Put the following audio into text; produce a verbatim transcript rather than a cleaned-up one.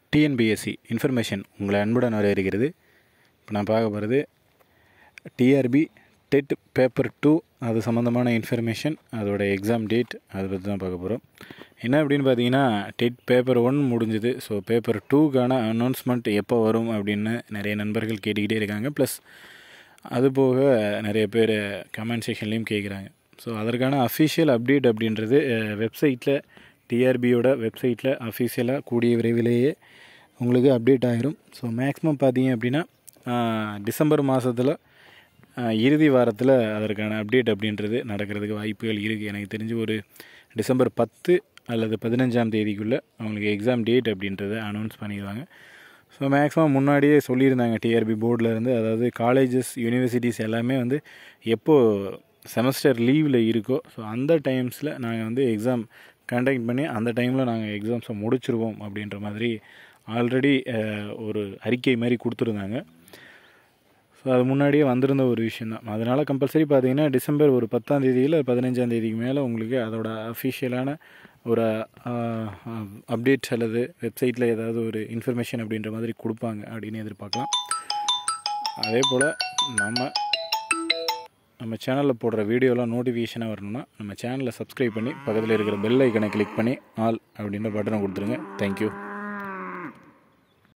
T N B S C information உங்களை அன்புடன் வரவேற்கிறது. இப்போ நான் பார்க்க போகிறது T R B T E T paper two அது சம்மந்தமான இன்ஃபர்மேஷன், அதோட எக்ஸாம் டேட் அதை பற்றி தான் பார்க்க போகிறோம். என்ன அப்படின்னு பார்த்தீங்கன்னா, T E T paper one முடிஞ்சுது. ஸோ பேப்பர் டூக்கான அனௌன்ஸ்மெண்ட் எப்போ வரும் அப்படின்னு நிறைய நண்பர்கள் கேட்டுக்கிட்டே இருக்காங்க. ப்ளஸ் அதுபோக நிறைய பேர் கமெண்ட் செக்ஷன்லேயும் கேட்குறாங்க. ஸோ அதற்கான அஃபிஷியல் அப்டேட் அப்படின்றது வெப்சைட்டில் டிஆர்பியோட வெப்சைட்டில் அஃபிஷியலாக கூடிய விரைவிலேயே உங்களுக்கு அப்டேட் ஆகிரும். ஸோ மேக்ஸிமம் பார்த்தீங்க அப்படின்னா டிசம்பர் மாதத்தில் இறுதி வாரத்தில் அதற்கான அப்டேட் அப்படின்றது நடக்கிறதுக்கு வாய்ப்புகள் இருக்குது. எனக்கு தெரிஞ்சு ஒரு டிசம்பர் பத்து அல்லது பதினஞ்சாம் தேதிக்குள்ளே அவங்களுக்கு எக்ஸாம் டேட் அப்படின்றத அனௌன்ஸ் பண்ணிடுவாங்க. ஸோ மேக்ஸிமம் முன்னாடியே சொல்லியிருந்தாங்க டிஆர்பி போர்டில் இருந்து, அதாவது காலேஜஸ் யூனிவர்சிட்டிஸ் எல்லாமே வந்து எப்போது செமஸ்டர் லீவில் இருக்கோ ஸோ அந்த டைம்ஸில் நாங்கள் வந்து எக்ஸாம் கண்டக்ட் பண்ணி அந்த டைமில் நாங்கள் எக்ஸாம்ஸை முடிச்சிருவோம் அப்படின்ற மாதிரி ஆல்ரெடி ஒரு அறிக்கை மாதிரி கொடுத்துருந்தாங்க. ஸோ அது முன்னாடியே வந்திருந்த ஒரு விஷயந்தான். அதனால் கம்பல்சரி பார்த்தீங்கன்னா டிசம்பர் ஒரு பத்தாம் தேதியில் பதினஞ்சாம் தேதிக்கு மேலே உங்களுக்கு அதோட அஃபிஷியலான ஒரு அப்டேட் அல்லது வெப்சைட்டில் ஏதாவது ஒரு இன்ஃபர்மேஷன் அப்படின்ற மாதிரி கொடுப்பாங்க அப்படின்னு எதிர்பார்க்கலாம். அதே போல் நம்ம நம்ம சேனலில் போடுற வீடியோலாம் நோட்டிஃபிகேஷனாக வரணும்னா நம்ம சேனலை சப்ஸ்கிரைப் பண்ணி பக்கத்தில் இருக்கிற பெல் ஐக்கனை கிளிக் பண்ணி ஆல் அப்படின்ற பட்டனை கொடுத்துருங்க. தேங்க்யூ.